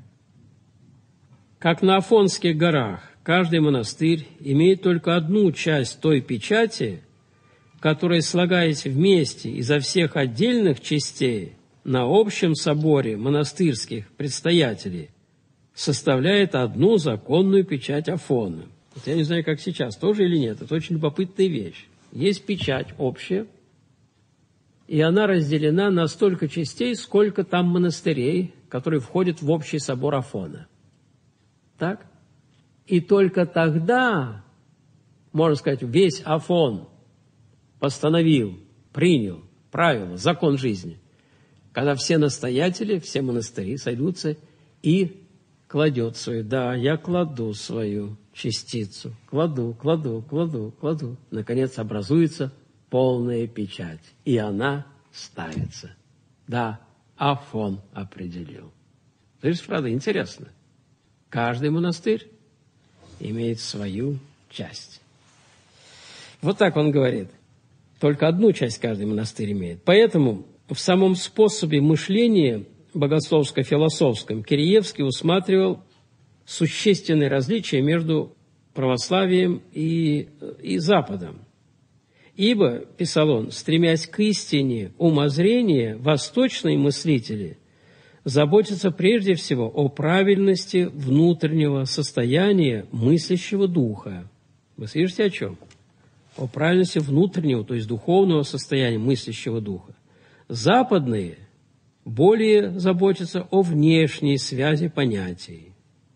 Как на Афонских горах каждый монастырь имеет только одну часть той печати, которая, слагаясь вместе изо всех отдельных частей на общем соборе монастырских предстоятелей, составляет одну законную печать Афона. Вот я не знаю, как сейчас, тоже или нет, это очень любопытная вещь. Есть печать общая, и она разделена на столько частей, сколько там монастырей, которые входят в общий собор Афона. Так? И только тогда, можно сказать, весь Афон постановил, принял правила, закон жизни, когда все настоятели, все монастыри сойдутся и кладет свою, да, я кладу свою частицу, кладу. Наконец образуется полная печать, и она ставится. Да, Афон определил. То есть, правда, интересно. Каждый монастырь имеет свою часть. Вот так он говорит. Только одну часть каждый монастырь имеет. Поэтому в самом способе мышления богословско-философском Киреевский усматривал существенные различия между православием и Западом. Ибо, писал он, стремясь к истине умозрения, восточные мыслители заботятся прежде всего о правильности внутреннего состояния мыслящего духа. Вы слышите о чем? О правильности внутреннего, то есть духовного состояния мыслящего духа. Западные более заботятся о внешней связи понятий.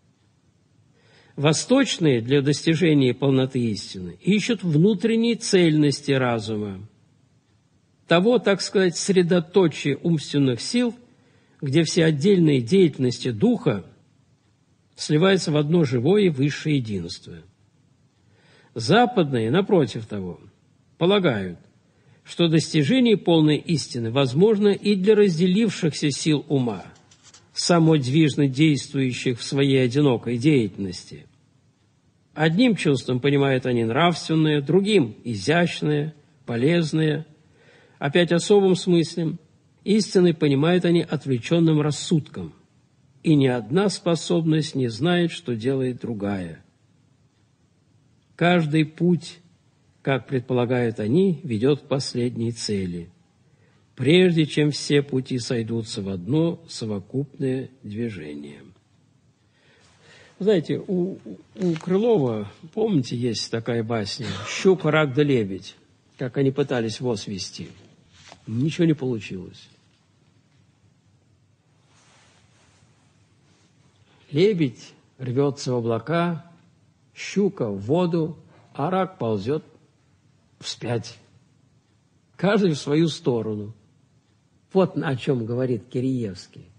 Восточные для достижения полноты истины ищут внутренней цельности разума, того, так сказать, средоточия умственных сил, где все отдельные деятельности духа сливаются в одно живое и высшее единство. Западные, напротив того, полагают, что достижение полной истины возможно и для разделившихся сил ума, самодвижно действующих в своей одинокой деятельности. Одним чувством понимают они нравственное, другим – изящное, полезное. Опять особым смыслом истины понимают они отвлеченным рассудком, и ни одна способность не знает, что делает другая. Каждый путь, как предполагают они, ведет к последней цели, прежде чем все пути сойдутся в одно совокупное движение. Знаете, у Крылова, помните, есть такая басня «Щука, рак да лебедь», как они пытались воз вести. Ничего не получилось. Лебедь рвется в облака, щука в воду, а рак ползет вспять. Каждый в свою сторону. Вот о чем говорит Киреевский.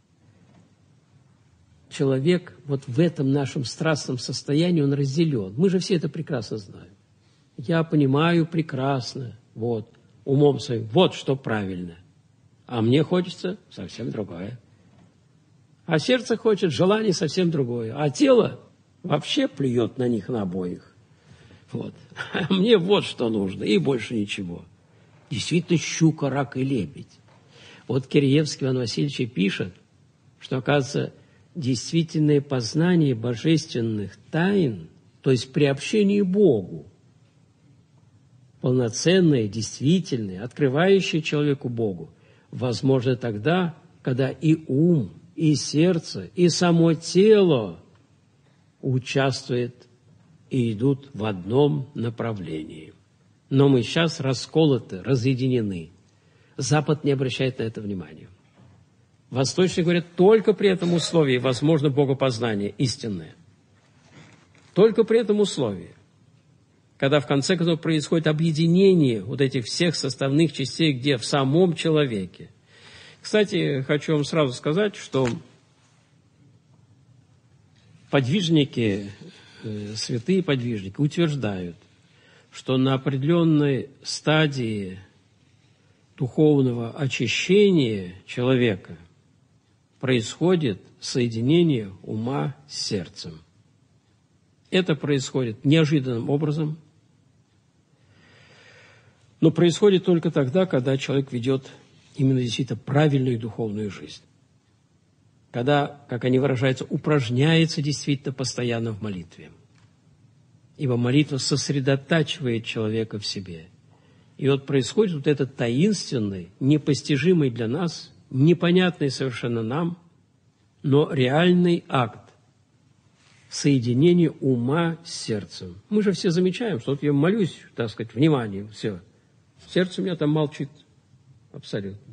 Человек вот в этом нашем страстном состоянии, он разделен. Мы же все это прекрасно знаем. Я понимаю прекрасно, вот, умом своим, вот что правильно. А мне хочется совсем другое. А сердце хочет, желание совсем другое. А тело вообще плюет на них на обоих. Вот. А мне вот что нужно, и больше ничего. Действительно, щука, рак и лебедь. Вот Киреевский Иван Васильевич пишет, что, оказывается, действительное познание божественных тайн, то есть приобщение Богу, полноценное, действительное, открывающее человеку Богу, возможно тогда, когда и ум, и сердце, и само тело участвуют и идут в одном направлении. Но мы сейчас расколоты, разъединены. Запад не обращает на это внимания. Восточные говорят, только при этом условии возможно богопознание истинное. Только при этом условии. Когда в конце концов происходит объединение вот этих всех составных частей, где в самом человеке. Кстати, хочу вам сразу сказать, что подвижники, святые подвижники утверждают, что на определенной стадии духовного очищения человека происходит соединение ума с сердцем. Это происходит неожиданным образом, но происходит только тогда, когда человек ведет именно действительно правильную духовную жизнь. Когда, как они выражаются, упражняется действительно постоянно в молитве. Ибо молитва сосредотачивает человека в себе. И вот происходит вот этот таинственный, непостижимый для нас, непонятный совершенно нам, но реальный акт соединения ума с сердцем. Мы же все замечаем, что вот я молюсь, так сказать, вниманием, все. Сердце у меня там молчит. Абсолютно.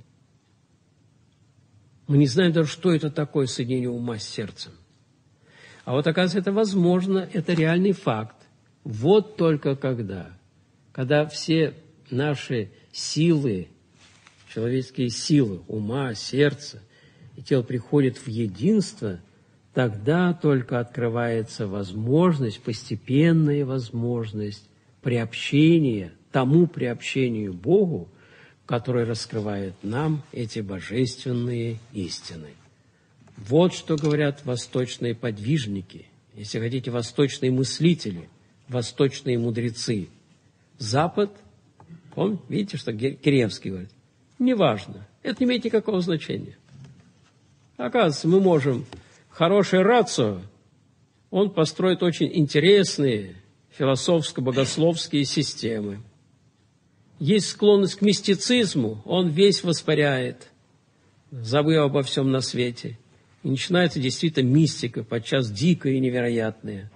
Мы не знаем даже, что это такое соединение ума с сердцем. А вот, оказывается, это возможно, это реальный факт. Вот только когда все наши силы, человеческие силы, ума, сердца и тело приходят в единство, тогда только открывается возможность, постепенная возможность приобщения, тому приобщению Богу, который раскрывает нам эти божественные истины. Вот что говорят восточные подвижники, если хотите, восточные мыслители, восточные мудрецы. Запад, видите, что Киреевский говорит, неважно, это не имеет никакого значения. Оказывается, мы можем хорошее рацио, он построит очень интересные философско-богословские системы. Есть склонность к мистицизму, он весь воспаряет, забыв обо всем на свете. И начинается действительно мистика, подчас дикая и невероятная.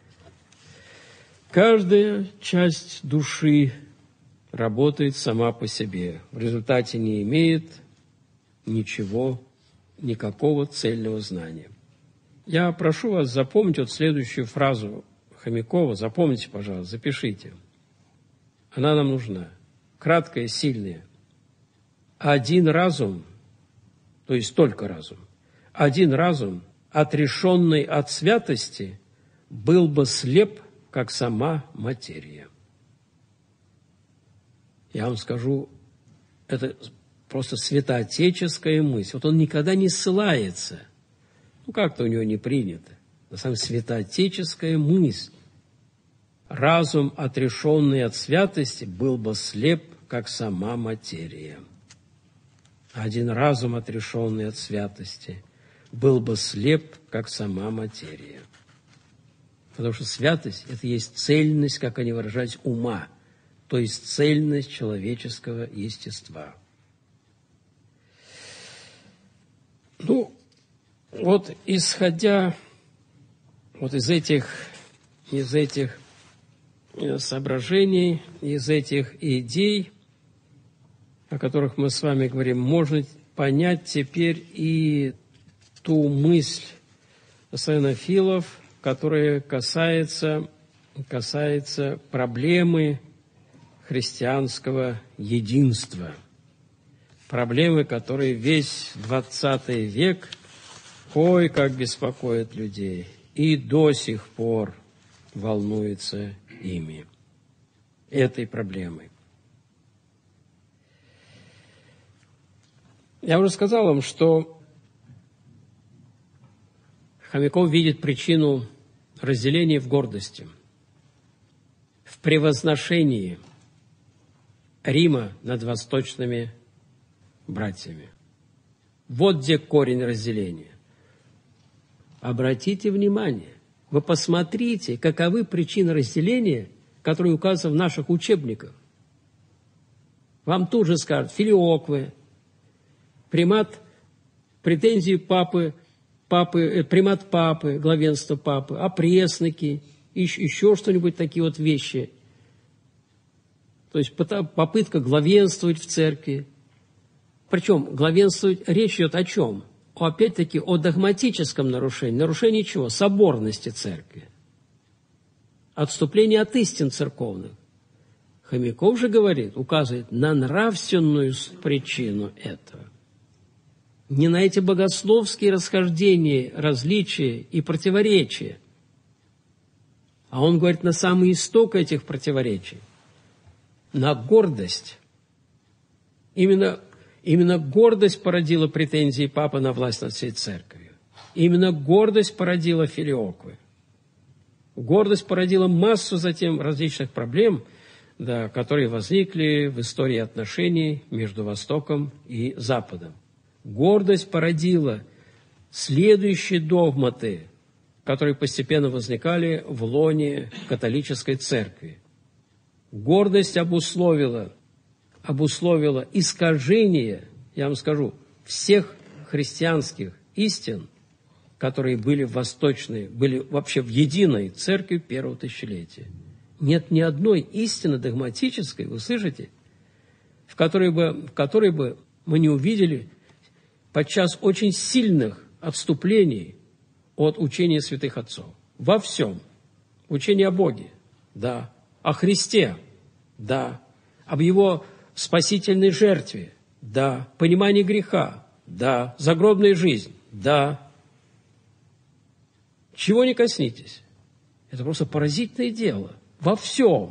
Каждая часть души работает сама по себе, в результате не имеет никакого цельного знания. Я прошу вас запомнить вот следующую фразу Хомякова, запомните, пожалуйста, запишите. Она нам нужна. Краткая, сильная. Один разум, то есть только разум, один разум, отрешенный от святости, был бы слеп, как сама материя. Я вам скажу, это просто святоотеческая мысль. Вот он никогда не ссылается. Как-то у него не принято. На самом деле святоотеческая мысль. Разум, отрешенный от святости, был бы слеп, как сама материя. Один разум, отрешенный от святости, был бы слеп, как сама материя. Потому что святость – это есть цельность, как они выражались, ума, то есть цельность человеческого естества. Вот исходя вот из этих соображений, из этих идей, о которых мы с вами говорим, можно понять теперь и ту мысль славянофилов, которая касается проблемы христианского единства. Проблемы, которые весь 20 век, как беспокоят людей, и до сих пор волнуется ими, этой проблемой. Я уже сказал вам, что Хомяков видит причину разделения в гордости, в превозношении Рима над восточными братьями. Вот где корень разделения. Обратите внимание, вы посмотрите, каковы причины разделения, которые указаны в наших учебниках. Вам тут же скажут филиоквы, примат, претензии примат папы, главенство папы, опресноки, еще что-нибудь, такие вот вещи. То есть попытка главенствовать в церкви. Причем главенствовать речь идет о чем? Опять-таки о догматическом нарушении. Нарушении чего? Соборности церкви. Отступление от истин церковных. Хомяков же говорит, указывает на нравственную причину этого. Не на эти богословские расхождения, различия и противоречия. А он говорит на самый исток этих противоречий. На гордость. Именно гордость породила претензии папы на власть над всей церковью. Именно гордость породила филиоквы. Гордость породила массу затем различных проблем, которые возникли в истории отношений между Востоком и Западом. Гордость породила следующие догматы, которые постепенно возникали в лоне католической церкви. Гордость обусловила искажение, я вам скажу, всех христианских истин, которые были были вообще в единой церкви первого тысячелетия. Нет ни одной истины догматической, вы слышите, в которой бы мы не увидели подчас очень сильных отступлений от учения святых отцов. Во всем. Учение о Боге, да. О Христе, да. Об Его спасительной жертве, да. Понимании греха, да. Загробная жизнь, да. Чего не коснитесь. Это просто поразительное дело. Во всем.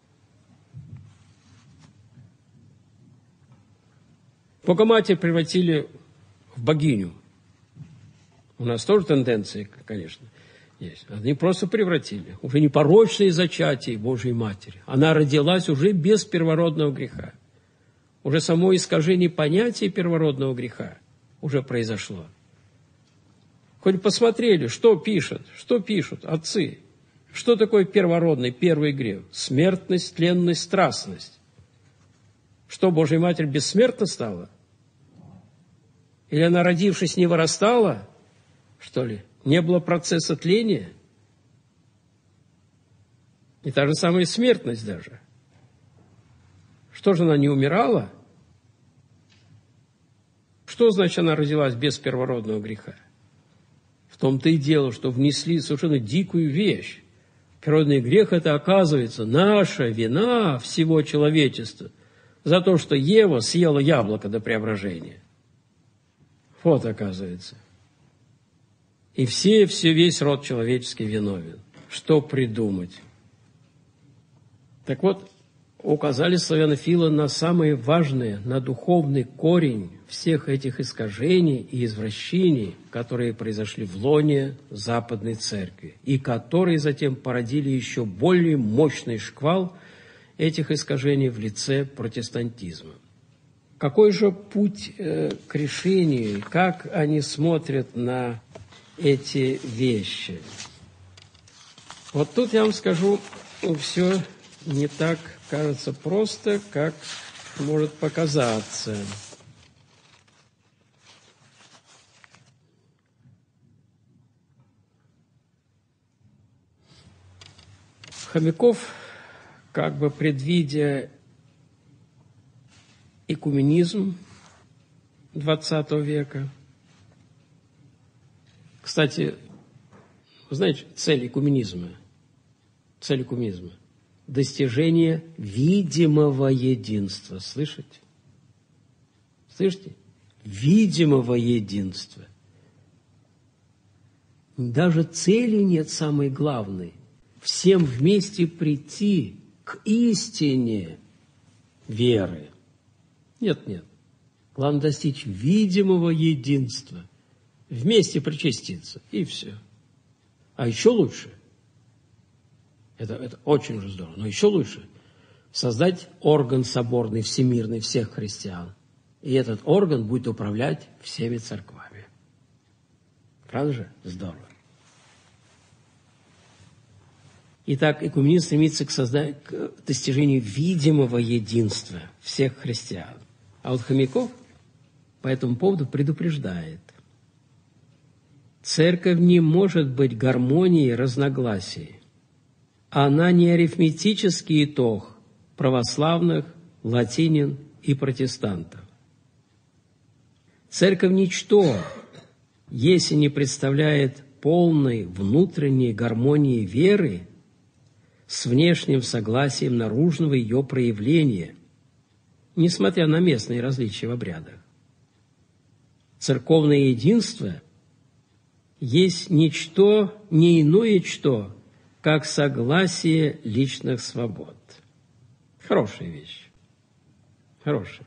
Богоматерь превратили в богиню. У нас тоже тенденции, конечно, есть. Они просто превратили. Уже непорочное зачатие Божьей Матери. Она родилась уже без первородного греха. Уже само искажение понятия первородного греха уже произошло. Хоть посмотрели, что пишут отцы. Что такое первородный, первый грех? Смертность, тленность, страстность. Что, Божья Матерь бессмертна стала? Или она, родившись, не вырастала, что ли? Не было процесса тления? И та же самая смертность даже. Что же, она не умирала? Что значит, она родилась без первородного греха? В том-то и дело, что внесли совершенно дикую вещь. Первородный грех – это, оказывается, наша вина всего человечества за то, что Ева съела яблоко до преображения. Вот, оказывается. И весь род человеческий виновен. Что придумать? Так вот, указали славянофилы на самое важное, на духовный корень всех этих искажений и извращений, которые произошли в лоне Западной Церкви, и которые затем породили еще более мощный шквал этих искажений в лице протестантизма. Какой же путь к решению, и как они смотрят на эти вещи? Вот тут я вам скажу, все не так, кажется, просто, как может показаться. Хомяков, как бы предвидя экуменизм XX века. Кстати, вы знаете, цель экуменизма – достижение видимого единства. Слышите? Слышите? Видимого единства. Даже цели нет самой главной. Всем вместе прийти к истине веры. Нет. Главное достичь видимого единства. Вместе причаститься. И все. А еще лучше, это очень уже здорово, но еще лучше создать орган соборный, всемирный всех христиан. И этот орган будет управлять всеми церквами. Правда же? Здорово. Итак, экуменизм стремится к достижению видимого единства всех христиан. А вот Хомяков по этому поводу предупреждает. Церковь не может быть гармонией разногласий. Она не арифметический итог православных, латинин и протестантов. Церковь ничто, если не представляет полной внутренней гармонии веры с внешним согласием наружного ее проявления, несмотря на местные различия в обрядах. Церковное единство есть ничто, не иное что, как согласие личных свобод. Хорошая вещь. Хорошая.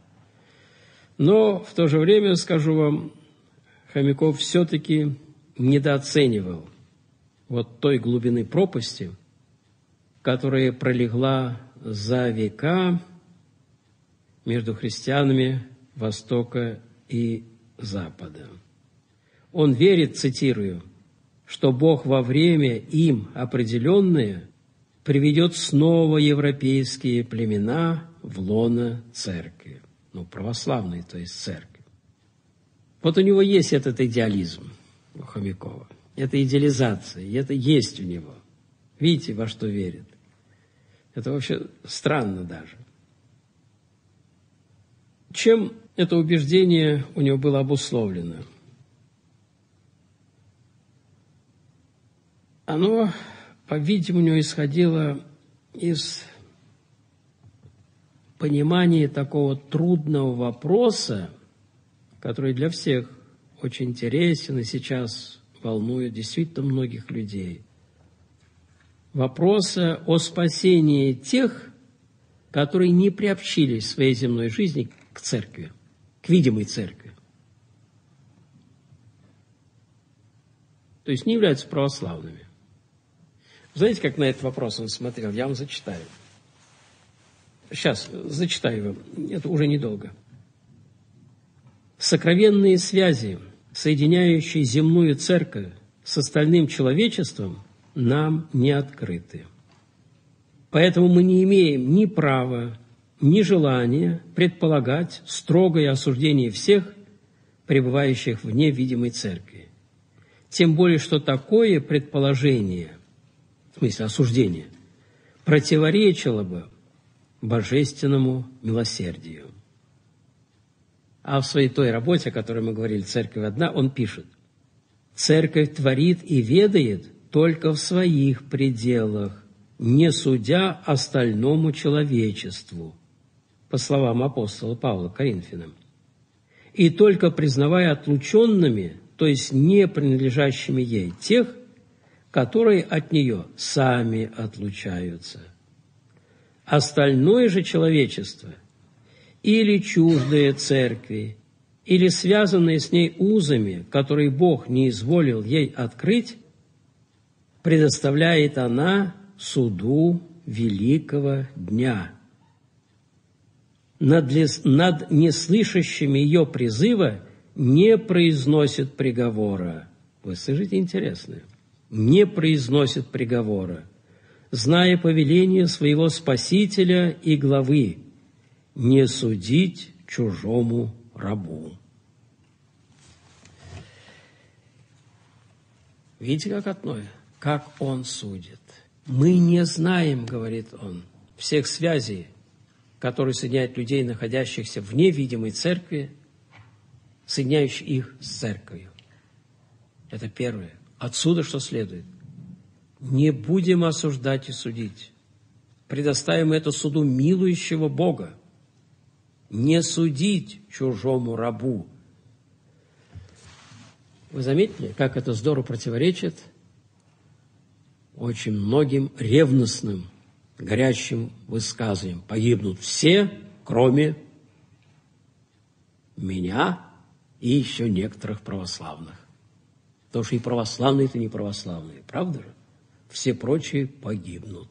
Но в то же время, скажу вам, Хомяков все-таки недооценивал вот той глубины пропасти, которая пролегла за века между христианами Востока и Запада. Он верит, цитирую, что Бог во время им определенное приведет снова европейские племена в лоно церкви. Православной, то есть церкви. Вот у него есть этот идеализм, у Хомякова. Это идеализация, и это есть у него. Видите, во что верит? Это вообще странно даже. Чем это убеждение у него было обусловлено? Оно, по-видимому, исходило из понимания такого трудного вопроса, который для всех очень интересен и сейчас волнует действительно многих людей. Вопроса о спасении тех, которые не приобщились в своей земной жизни к церкви, к видимой церкви. То есть не являются православными. Знаете, как на этот вопрос он смотрел? Я вам зачитаю. Сейчас зачитаю вам, это уже недолго. Сокровенные связи, соединяющие земную церковь с остальным человечеством, нам не открыты. Поэтому мы не имеем ни права, ни желания предполагать строгое осуждение всех, пребывающих вне видимой церкви. Тем более, что такое предположение, в смысле осуждение, противоречило бы божественному милосердию. А в своей той работе, о которой мы говорили, «Церковь одна», он пишет: «Церковь творит и ведает только в своих пределах, не судя остальному человечеству», по словам апостола Павла Коринфянам, «и только признавая отлученными, то есть не принадлежащими ей, тех, которые от нее сами отлучаются. Остальное же человечество, или чуждое церкви, или связанное с ней узами, которые Бог не изволил ей открыть, предоставляет она суду великого дня. Над неслышащими ее призыва не произносит приговора». Вы слышите, интересное? Не произносит приговора, зная повеление своего Спасителя и главы: не судить чужому рабу. Видите, как одно, как он судит. Мы не знаем, говорит он, всех связей, которые соединяют людей, находящихся вне видимой церкви, соединяющих их с церковью. Это первое. Отсюда что следует? Не будем осуждать и судить. Предоставим это суду милующего Бога. Не судить чужому рабу. Вы заметили, как это здорово противоречит очень многим ревностным, горячим высказываниям? Погибнут все, кроме меня и еще некоторых православных. Потому что и православные, и не православные. Правда же? Все прочие погибнут.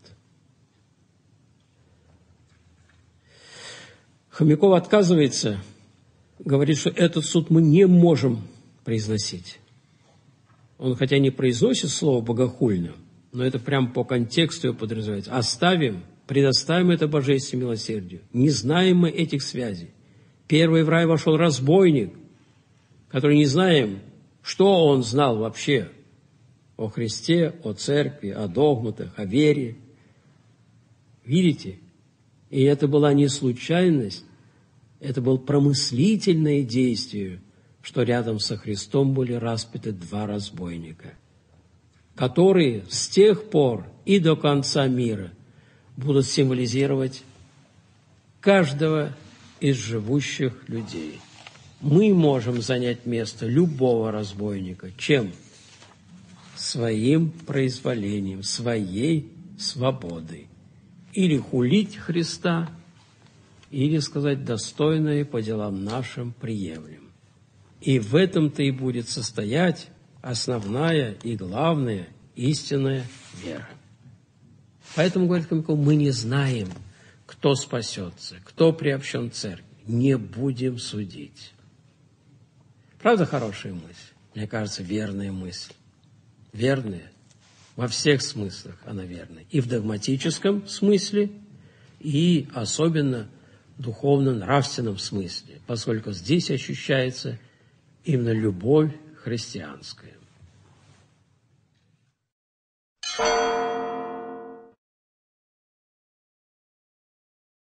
Хомяков отказывается, говорит, что этот суд мы не можем произносить. Он хотя не произносит слово «богохульно», но это прямо по контексту его подразумевается. Оставим, предоставим это божественному милосердию. Не знаем мы этих связей. Первый в рай вошел разбойник, который не знаем, что он знал вообще о Христе, о церкви, о догматах, о вере. Видите? И это была не случайность, это было промыслительное действие, что рядом со Христом были распяты два разбойника, которые с тех пор и до конца мира будут символизировать каждого из живущих людей. Мы можем занять место любого разбойника. Чем? Своим произволением, своей свободой. Или хулить Христа, или сказать достойное по делам нашим приемлем. И в этом-то и будет состоять основная и главная истинная вера. Поэтому, говорит Хомяков, мы не знаем, кто спасется, кто приобщен к церкви. Не будем судить. Правда, хорошая мысль? Мне кажется, верная мысль. Верная. Во всех смыслах она верная. И в догматическом смысле, и особенно в духовно-нравственном смысле, поскольку здесь ощущается именно любовь христианская.